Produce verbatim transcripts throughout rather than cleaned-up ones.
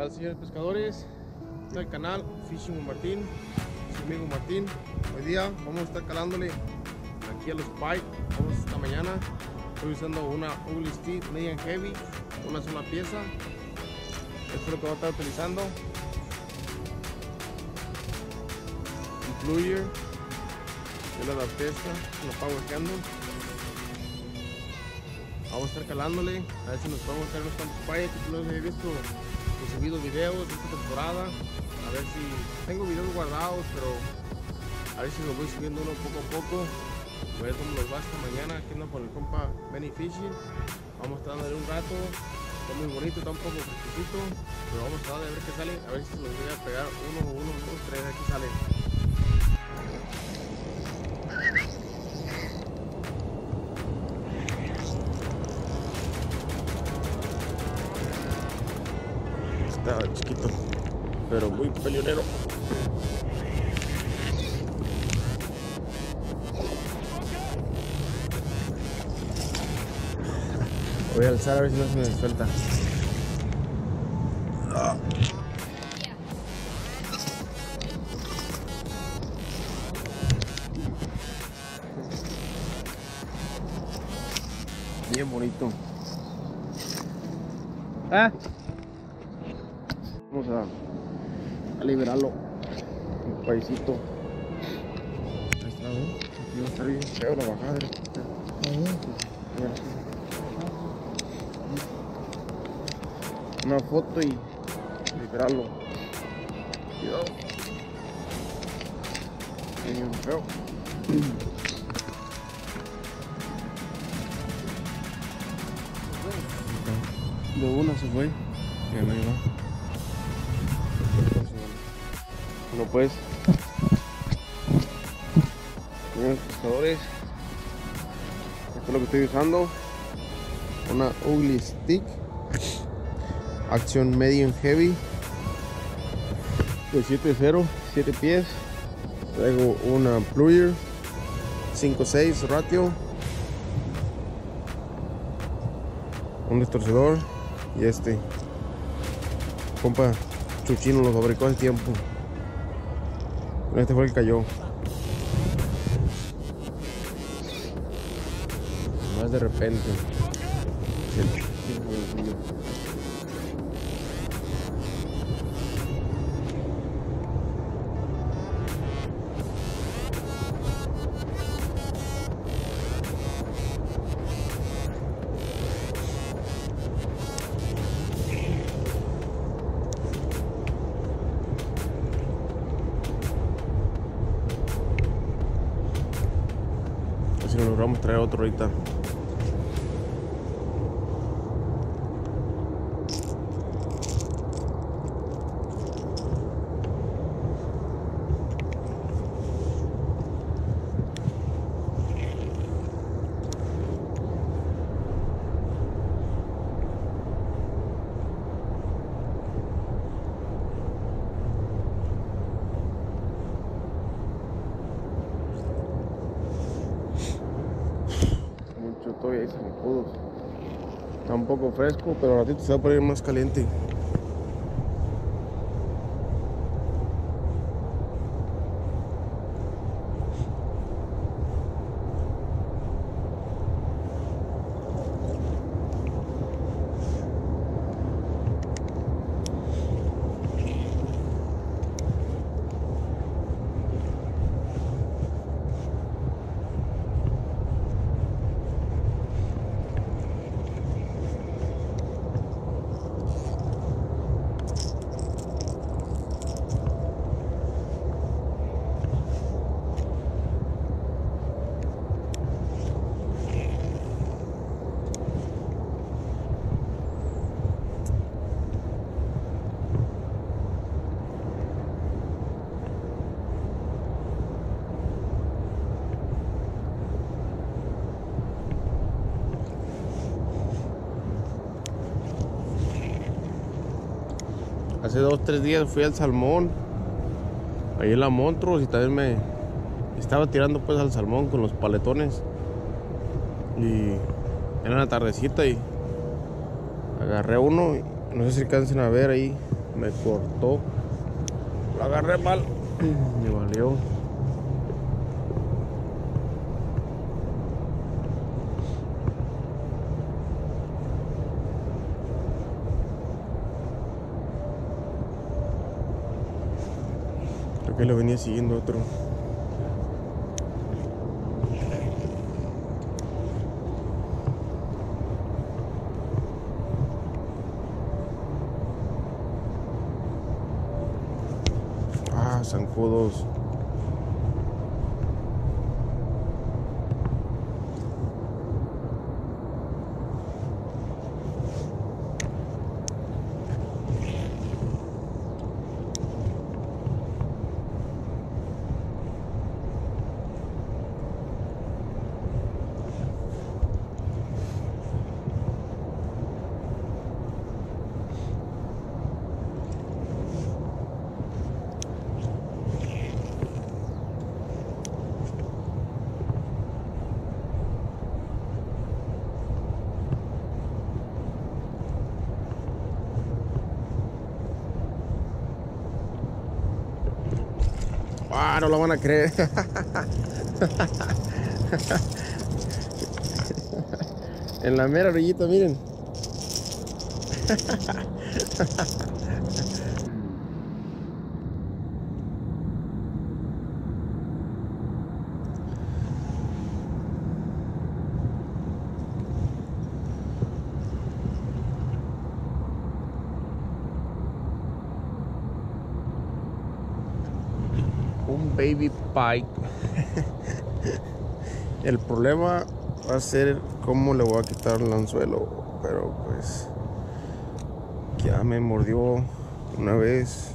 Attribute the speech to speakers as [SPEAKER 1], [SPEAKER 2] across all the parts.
[SPEAKER 1] Hola señores pescadores del canal Fishing with Martín, su amigo Martín. Hoy día vamos a estar calándole aquí a los pike. Vamos esta mañana. Estoy usando una Ugly Stik Medium Heavy, una sola pieza. Esto es lo que voy a estar utilizando. Un plunger, yo la pesca, lo power candle. Vamos a estar calándole, a ver si nos podemos caer unos cuantos payas que no he visto. He subido videos de esta temporada, a ver si tengo videos guardados, pero a ver si los voy subiendo uno poco a poco. A ver cómo los va esta mañana. Aquí ando con el compa Benny Fishing. Vamos a estar dándole un rato. Está muy bonito, está un poco fresquecito, pero vamos a darle a ver qué sale, a ver si se los voy a pegar uno, uno, dos, tres. Aquí sale. Está chiquito, pero muy peleonero. Voy a alzar a ver si no se me suelta. Ah. Bien bonito. Ah. Vamos a, a liberarlo. Un paisito. Ahí está, ¿eh? Aquí va a estar bien feo la bajada. Una foto y liberarlo. Cuidado. Bien feo. De una se fue. Bien, ahí va. Bueno, pues, señores pescadores, esto es lo que estoy usando. Una Ugly Stik acción medium heavy de siete cero, siete pies. Traigo una plunger cinco seis ratio, un distorsionador y este compa Chuchino lo fabricó hace tiempo. Este fue el que cayó. Más de repente. Si nos logramos traer otro ahorita. Todavía hay zancudos. Está un poco fresco, pero a ratito se va a poner más caliente. Hace dos, tres días fui al salmón, ahí en la Montrose, y también me estaba tirando pues al salmón con los paletones. Y era una tardecita y agarré uno, y no sé si alcancen a ver ahí me cortó. Lo agarré mal. Me valió. Creo que lo venía siguiendo otro. Ah, zancudos. Ah, no lo van a creer. En la mera orillita, miren. Un baby pike. El problema va a ser cómo le voy a quitar el anzuelo, pero pues ya me mordió una vez.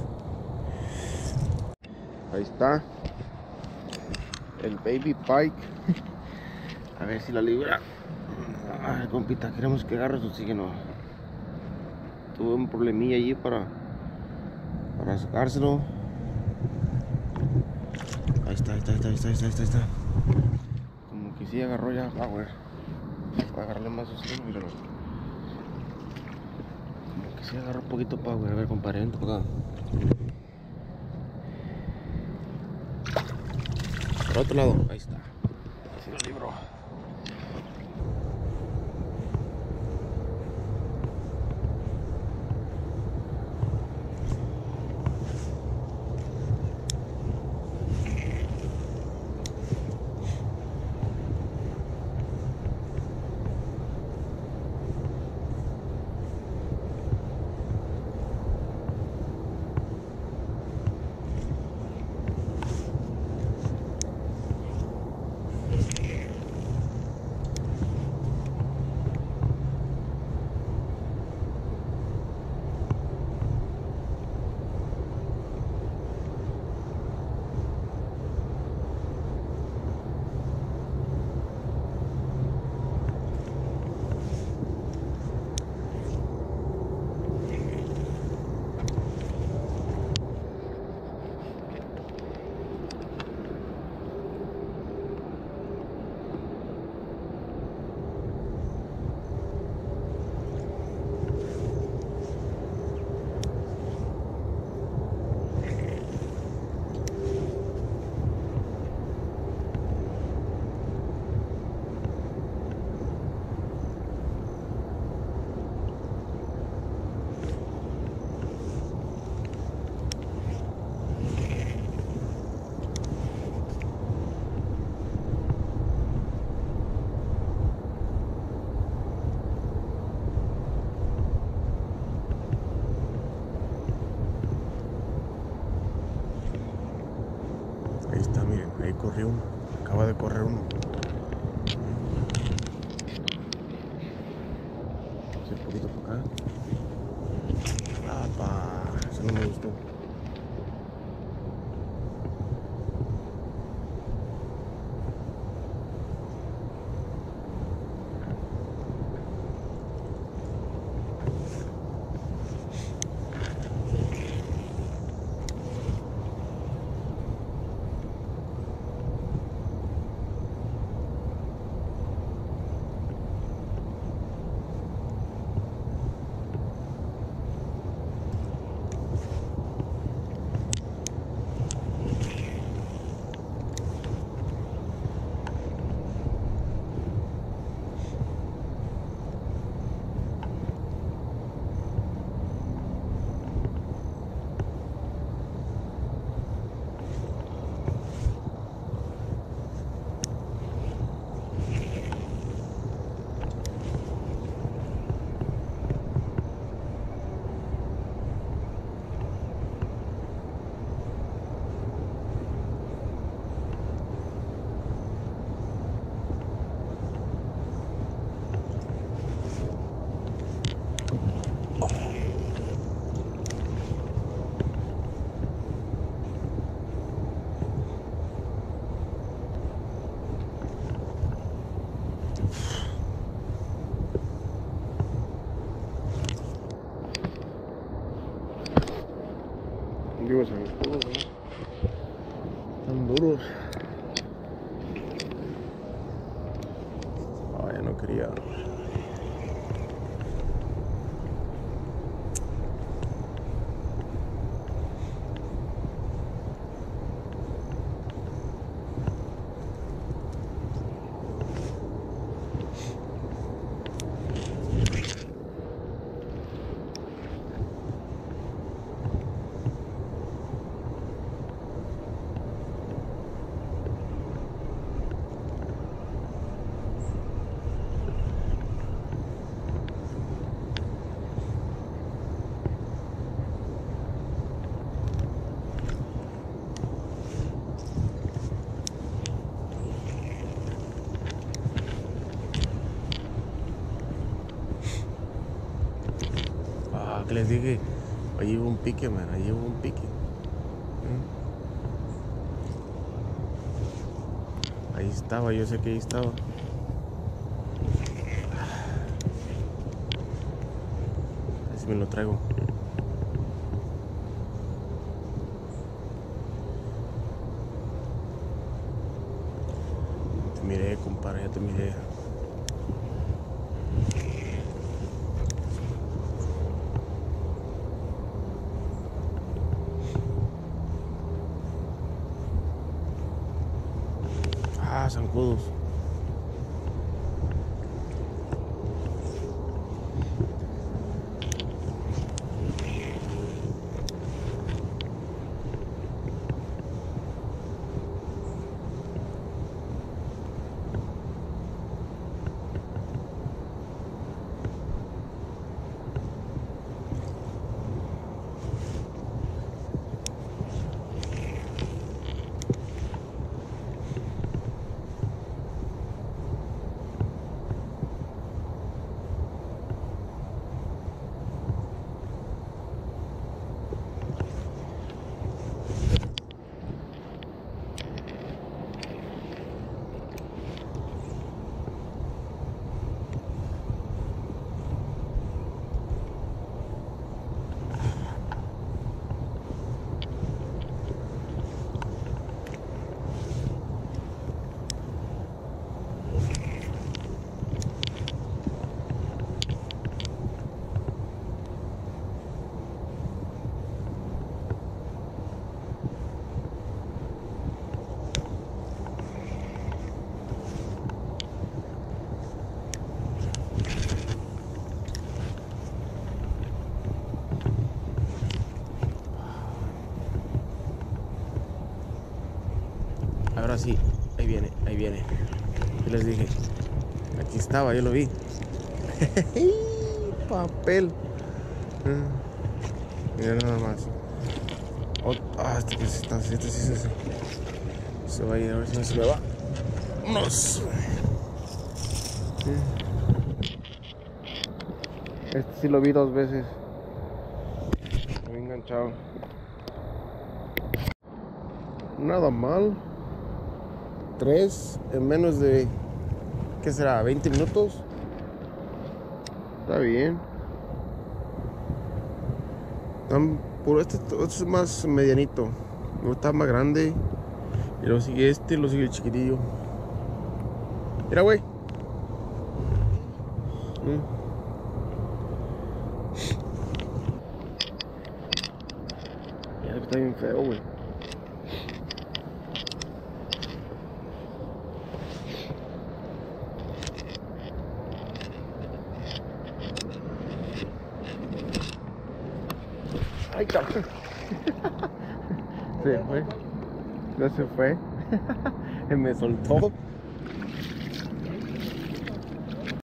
[SPEAKER 1] Ahí está el baby pike. A ver si la libra. Ay, compita, queremos que agarre su oxígeno. Tuve un problemilla allí para para sacárselo. Ahí está, ahí está, ahí está, ahí está, ahí está, ahí está. Como que sí agarró ya power. Voy a agarrarle más oxígeno, míralo. Como que sí agarró un poquito power. A ver, compadre, vente por acá. Por otro lado, ahí está. Así lo libro. Ahí está, miren, ahí corrió uno. Acaba de correr uno. Un poquito para acá. ¡Apa! Eso no me gustó. no quería. Que les dije, ahí hubo un pique, man, ahí hubo un pique. ¿Mm? Ahí estaba, yo sé que ahí estaba. Así me lo traigo. Te miré, compadre, ya te miré. Ah, zancudos. Ahora sí, ahí viene, ahí viene. Yo les dije, aquí estaba, yo lo vi. Papel. Mira nada más. Oh, ah, este que se está, este sí se, se, se va a ir, a ver si no se me va. Vámonos. Este sí lo vi dos veces. Me he enganchado. Nada mal. Tres en menos de, ¿qué será? veinte minutos. Está bien. Tan puro, este, este es más medianito. Está más grande. Y luego sigue este y luego sigue el chiquitillo. Mira, güey. Mm. Mira que está bien feo, güey. Ay, cabrón. Se fue. Ya se fue. Me soltó.